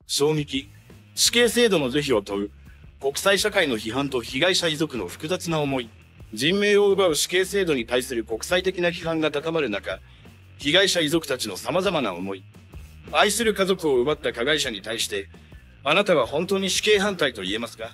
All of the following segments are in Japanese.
衝撃。死刑制度の是非を問う。国際社会の批判と被害者遺族の複雑な思い。人命を奪う死刑制度に対する国際的な批判が高まる中、被害者遺族たちの様々な思い。愛する家族を奪った加害者に対して、あなたは本当に死刑反対と言えますか？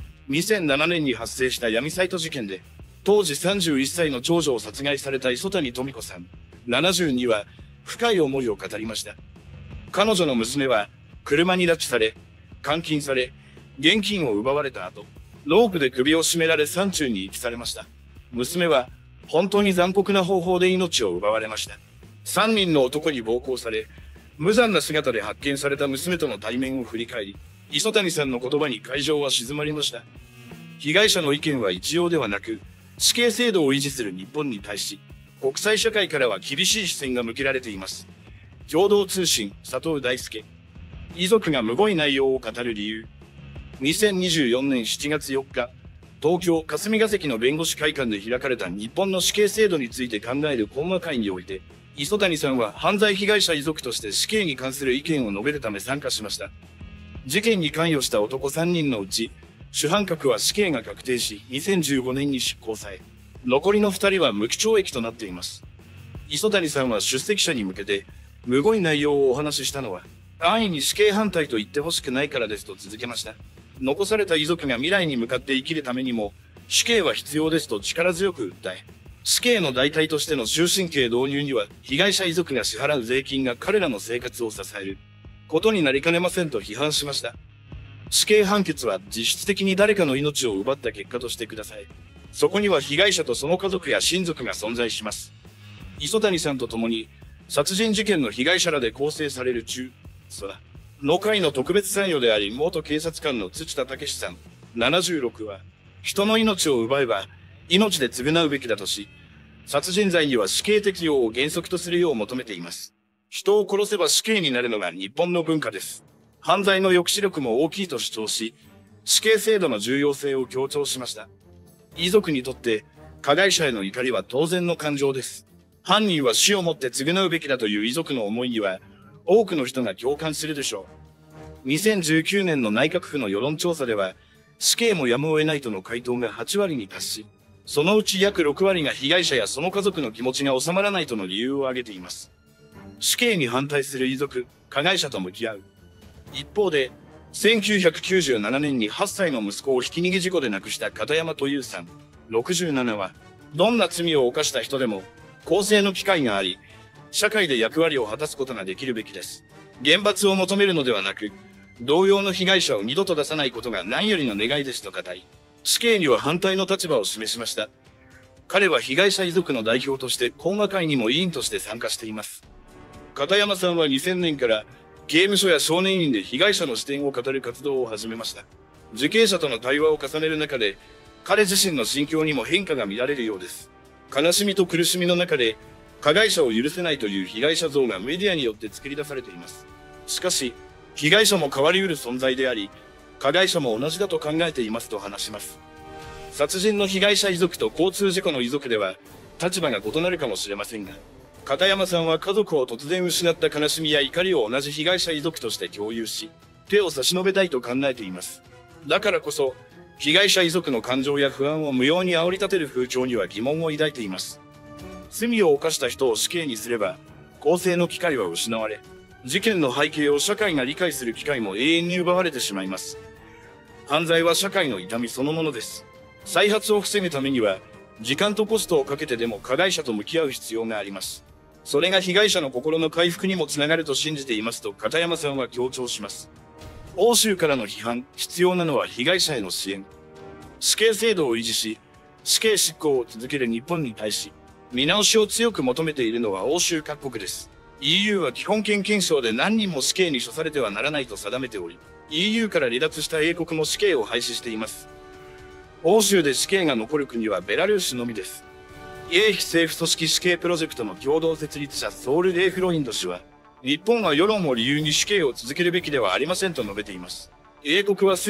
2007 年に発生した闇サイト事件で、当時31歳の長女を殺害された磯谷富子さん、72は、深い思いを語りました。彼女の娘は、車に拉致され、監禁され、現金を奪われた後、ロープで首を絞められ山中に遺棄されました。娘は、本当に残酷な方法で命を奪われました。3人の男に暴行され、無残な姿で発見された娘との対面を振り返り、磯谷さんの言葉に会場は静まりました。被害者の意見は一様ではなく、死刑制度を維持する日本に対し、国際社会からは厳しい視線が向けられています。共同通信、佐藤大輔。遺族がむごい内容を語る理由。2024年7月4日、東京霞が関の弁護士会館で開かれた日本の死刑制度について考える講話会において、磯谷さんは犯罪被害者遺族として死刑に関する意見を述べるため参加しました。事件に関与した男3人のうち、主犯格は死刑が確定し、2015年に執行され、残りの2人は無期懲役となっています。磯谷さんは出席者に向けて、むごい内容をお話ししたのは、安易に死刑反対と言ってほしくないからですと続けました。残された遺族が未来に向かって生きるためにも、死刑は必要ですと力強く訴え、死刑の代替としての終身刑導入には、被害者遺族が支払う税金が彼らの生活を支えることになりかねませんと批判しました。死刑判決は実質的に誰かの命を奪った結果としてください。そこには被害者とその家族や親族が存在します。磯谷さんと共に、殺人事件の被害者らで構成される中、の会の特別参与であり、元警察官の土田武さん、76は、人の命を奪えば、命で償うべきだとし、殺人罪には死刑適用を原則とするよう求めています。人を殺せば死刑になるのが日本の文化です。犯罪の抑止力も大きいと主張し、死刑制度の重要性を強調しました。遺族にとって、加害者への怒りは当然の感情です。犯人は死をもって償うべきだという遺族の思いには、多くの人が共感するでしょう。2019年の内閣府の世論調査では、死刑もやむを得ないとの回答が8割に達し、そのうち約6割が被害者やその家族の気持ちが収まらないとの理由を挙げています。死刑に反対する遺族、加害者と向き合う。一方で、1997年に8歳の息子をひき逃げ事故で亡くした片山とゆうさん、67は、どんな罪を犯した人でも、更生の機会があり、社会で役割を果たすことができるべきです。厳罰を求めるのではなく、同様の被害者を二度と出さないことが何よりの願いですと語り、死刑には反対の立場を示しました。彼は被害者遺族の代表として講話会にも委員として参加しています。片山さんは2000年から刑務所や少年院で被害者の視点を語る活動を始めました。受刑者との対話を重ねる中で、彼自身の心境にも変化が見られるようです。悲しみと苦しみの中で、加害者を許せないという被害者像がメディアによって作り出されています。しかし、被害者も変わり得る存在であり、加害者も同じだと考えていますと話します。殺人の被害者遺族と交通事故の遺族では、立場が異なるかもしれませんが、片山さんは家族を突然失った悲しみや怒りを同じ被害者遺族として共有し、手を差し伸べたいと考えています。だからこそ、被害者遺族の感情や不安を無用に煽り立てる風潮には疑問を抱いています。罪を犯した人を死刑にすれば、更生の機会は失われ、事件の背景を社会が理解する機会も永遠に奪われてしまいます。犯罪は社会の痛みそのものです。再発を防ぐためには、時間とコストをかけてでも加害者と向き合う必要があります。それが被害者の心の回復にもつながると信じていますと片山さんは強調します。欧州からの批判、必要なのは被害者への支援。死刑制度を維持し、死刑執行を続ける日本に対し、見直しを強く求めているのは欧州各国です。EU は基本権憲章で何人も死刑に処されてはならないと定めており、EU から離脱した英国も死刑を廃止しています。欧州で死刑が残る国はベラルーシのみです。非政府組織死刑プロジェクトの共同設立者ソウル・レイフロインド氏は、日本は世論を理由に死刑を続けるべきではありませんと述べています。英国は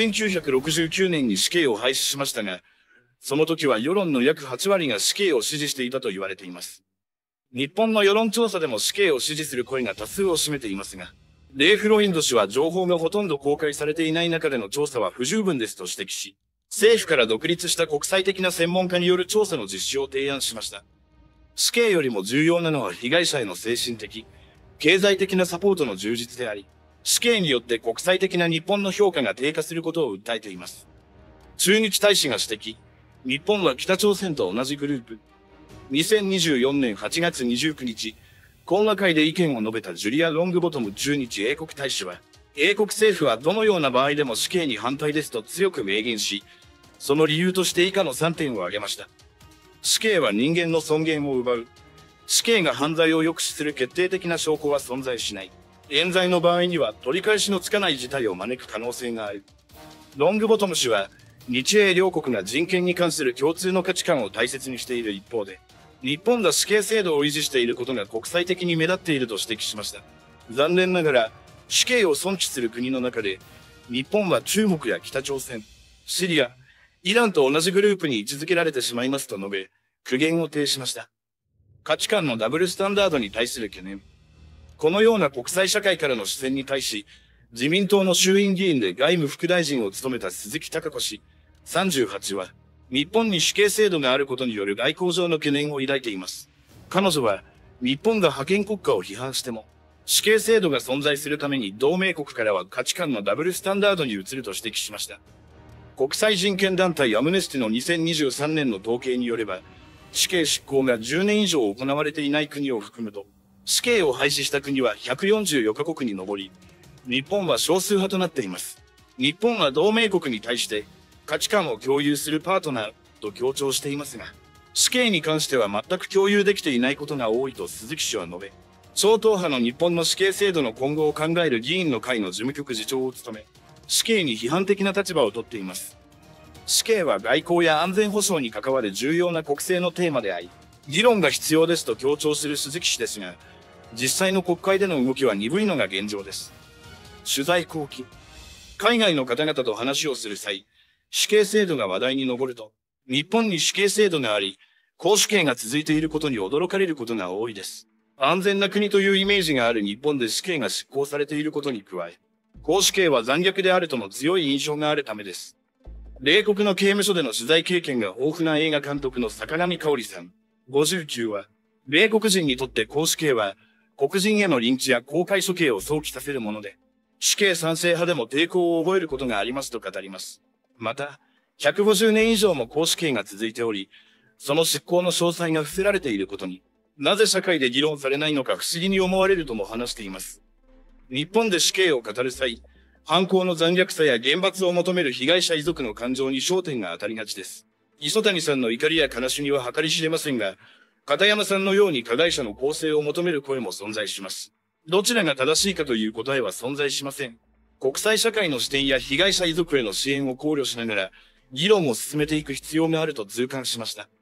1969年に死刑を廃止しましたが、その時は世論の約8割が死刑を支持していたと言われています。日本の世論調査でも死刑を支持する声が多数を占めていますが、 レイ・フロインド氏は情報がほとんど公開されていない中での調査は不十分ですと指摘し、政府から独立した国際的な専門家による調査の実施を提案しました。死刑よりも重要なのは被害者への精神的、経済的なサポートの充実であり、死刑によって国際的な日本の評価が低下することを訴えています。駐日大使が指摘、日本は北朝鮮と同じグループ。2024年8月29日、講話会で意見を述べたジュリア・ロングボトム駐日英国大使は、英国政府はどのような場合でも死刑に反対ですと強く明言し、その理由として以下の3点を挙げました。死刑は人間の尊厳を奪う。死刑が犯罪を抑止する決定的な証拠は存在しない。冤罪の場合には取り返しのつかない事態を招く可能性がある。ロングボトム氏は、日英両国が人権に関する共通の価値観を大切にしている一方で、日本が死刑制度を維持していることが国際的に目立っていると指摘しました。残念ながら、死刑を尊重する国の中で、日本は中国や北朝鮮、シリア、イランと同じグループに位置づけられてしまいますと述べ、苦言を呈しました。価値観のダブルスタンダードに対する懸念。このような国際社会からの視線に対し、自民党の衆院議員で外務副大臣を務めた鈴木貴子氏、38は、日本に死刑制度があることによる外交上の懸念を抱いています。彼女は、日本が覇権国家を批判しても、死刑制度が存在するために同盟国からは価値観のダブルスタンダードに移ると指摘しました。国際人権団体アムネスティの2023年の統計によれば、死刑執行が10年以上行われていない国を含むと、死刑を廃止した国は144カ国に上り、日本は少数派となっています。日本は同盟国に対して価値観を共有するパートナーと強調していますが、死刑に関しては全く共有できていないことが多いと鈴木氏は述べ、超党派の日本の死刑制度の今後を考える議員の会の事務局次長を務め、死刑に批判的な立場をとっています。死刑は外交や安全保障に関わる重要な国政のテーマであり、議論が必要ですと強調する鈴木氏ですが、実際の国会での動きは鈍いのが現状です。取材後期。海外の方々と話をする際、死刑制度が話題に上ると、日本に死刑制度があり、公主刑が続いていることに驚かれることが多いです。安全な国というイメージがある日本で死刑が執行されていることに加え、公主刑は残虐であるとの強い印象があるためです。米国の刑務所での取材経験が豊富な映画監督の坂上香織さん、59は、米国人にとって公主刑は、黒人へのリンチや公開処刑を想起させるもので、死刑賛成派でも抵抗を覚えることがありますと語ります。また、150年以上も公主刑が続いており、その執行の詳細が伏せられていることに、なぜ社会で議論されないのか不思議に思われるとも話しています。日本で死刑を語る際、犯行の残虐さや厳罰を求める被害者遺族の感情に焦点が当たりがちです。磯谷さんの怒りや悲しみは計り知れませんが、片山さんのように加害者の更生を求める声も存在します。どちらが正しいかという答えは存在しません。国際社会の視点や被害者遺族への支援を考慮しながら、議論を進めていく必要があると痛感しました。